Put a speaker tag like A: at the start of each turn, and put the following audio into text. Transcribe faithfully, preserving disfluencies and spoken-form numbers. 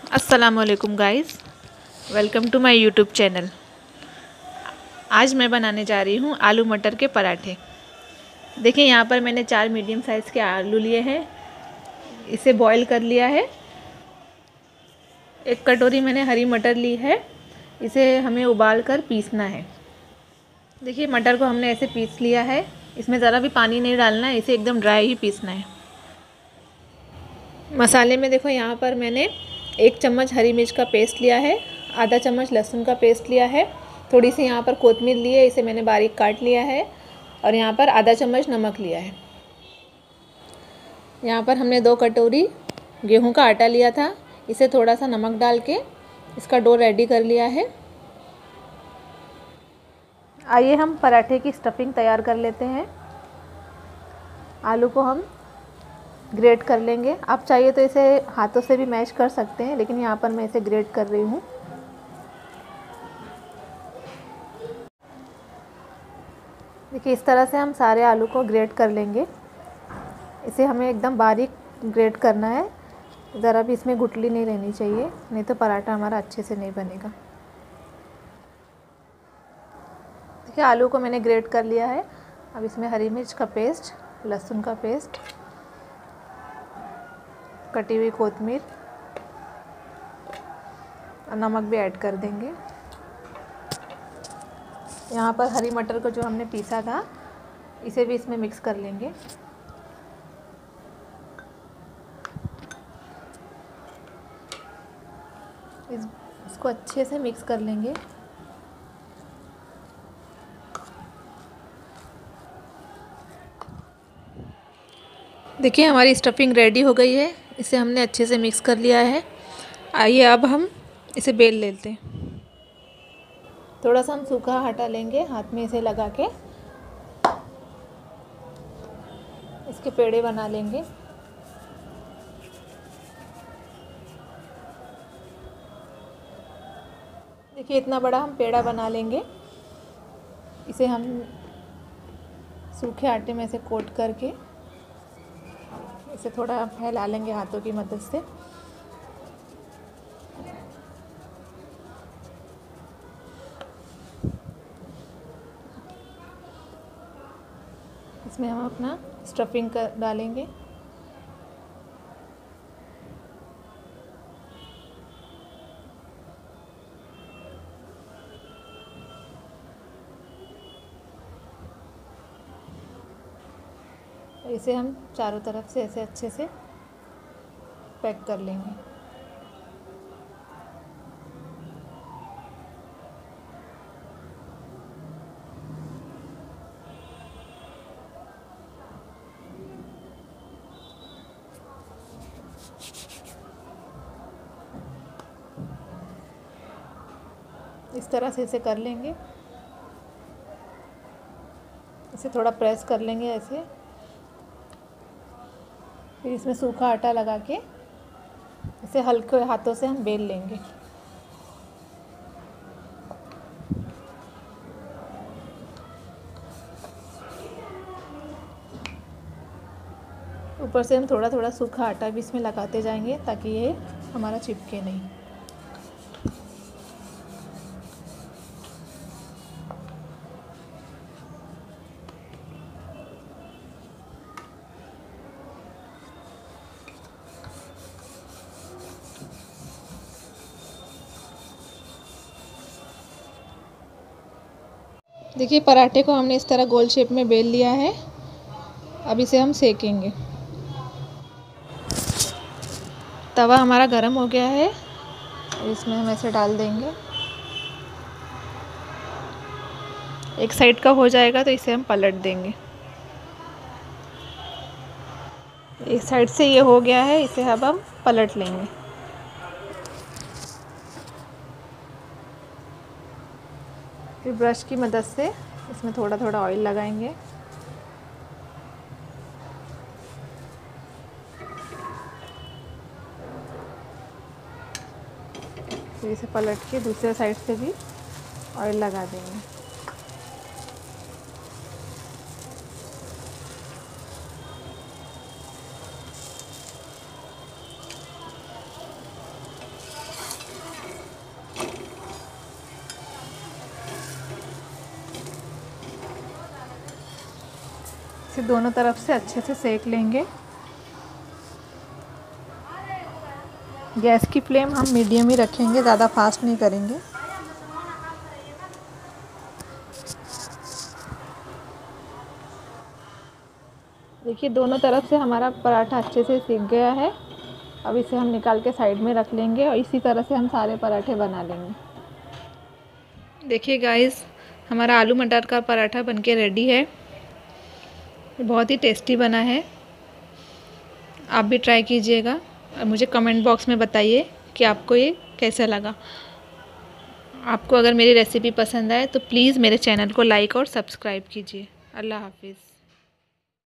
A: अस्सलामुअलैकुम guys, welcome to my YouTube channel. आज मैं बनाने जा रही हूँ आलू मटर के पराठे। देखिए यहाँ पर मैंने चार मीडियम साइज़ के आलू लिए हैं, इसे बॉईल कर लिया है। एक कटोरी मैंने हरी मटर ली है, इसे हमें उबाल कर पीसना है। देखिए मटर को हमने ऐसे पीस लिया है, इसमें ज़रा भी पानी नहीं डालना है, इसे एकदम ड्राई ही पीसना है। मसाले में देखो यहाँ पर मैंने एक चम्मच हरी मिर्च का पेस्ट लिया है, आधा चम्मच लहसुन का पेस्ट लिया है, थोड़ी सी यहाँ पर कोतमीर ली है, इसे मैंने बारीक काट लिया है, और यहाँ पर आधा चम्मच नमक लिया है। यहाँ पर हमने दो कटोरी गेहूं का आटा लिया था, इसे थोड़ा सा नमक डाल के इसका डो रेडी कर लिया है। आइए हम पराठे की स्टफिंग तैयार कर लेते हैं। आलू को हम ग्रेट कर लेंगे। आप चाहिए तो इसे हाथों से भी मैश कर सकते हैं, लेकिन यहाँ पर मैं इसे ग्रेट कर रही हूँ। देखिए इस तरह से हम सारे आलू को ग्रेट कर लेंगे। इसे हमें एकदम बारीक ग्रेट करना है, ज़रा भी इसमें गुठली नहीं रहनी चाहिए, नहीं तो पराठा हमारा अच्छे से नहीं बनेगा। देखिए आलू को मैंने ग्रेट कर लिया है। अब इसमें हरी मिर्च का पेस्ट, लहसुन का पेस्ट, कटी हुई कोतमीर और नमक भी ऐड कर देंगे। यहाँ पर हरी मटर को जो हमने पीसा था, इसे भी इसमें मिक्स कर लेंगे। इस इसको अच्छे से मिक्स कर लेंगे। देखिए हमारी स्टफिंग रेडी हो गई है, इसे हमने अच्छे से मिक्स कर लिया है। आइए अब हम इसे बेल लेते हैं। थोड़ा सा हम सूखा आटा लेंगे, हाथ में इसे लगा के इसके पेड़े बना लेंगे। देखिए इतना बड़ा हम पेड़ा बना लेंगे। इसे हम सूखे आटे में से कोट करके इसे थोड़ा फैला लेंगे हाथों की मदद से। इसमें हम अपना स्टफिंग कर डालेंगे। इसे हम चारों तरफ से ऐसे अच्छे से पैक कर लेंगे। इस तरह से इसे कर लेंगे। इसे थोड़ा प्रेस कर लेंगे ऐसे, फिर इसमें सूखा आटा लगा के इसे हल्के हाथों से हम बेल लेंगे। ऊपर से हम थोड़ा थोड़ा सूखा आटा भी इसमें लगाते जाएंगे ताकि ये हमारा चिपके नहीं। देखिए पराठे को हमने इस तरह गोल शेप में बेल लिया है। अब इसे हम सेकेंगे। तवा हमारा गर्म हो गया है, इसमें हम ऐसे डाल देंगे। एक साइड का हो जाएगा तो इसे हम पलट देंगे। एक साइड से ये हो गया है, इसे अब हम पलट लेंगे। फिर ब्रश की मदद से इसमें थोड़ा थोड़ा ऑयल लगाएंगे। फिर इसे पलट के दूसरे साइड से भी ऑयल लगा देंगे। इसे दोनों तरफ से अच्छे से सेक लेंगे। गैस की फ्लेम हम मीडियम ही रखेंगे, ज़्यादा फास्ट नहीं करेंगे। देखिए दोनों तरफ से हमारा पराठा अच्छे से सिक गया है। अब इसे हम निकाल के साइड में रख लेंगे और इसी तरह से हम सारे पराठे बना लेंगे। देखिए गाइस, हमारा आलू मटर का पराठा बनके रेडी है। बहुत ही टेस्टी बना है। आप भी ट्राई कीजिएगा और मुझे कमेंट बॉक्स में बताइए कि आपको ये कैसा लगा। आपको अगर मेरी रेसिपी पसंद आए तो प्लीज़ मेरे चैनल को लाइक और सब्सक्राइब कीजिए। अल्लाह हाफिज़।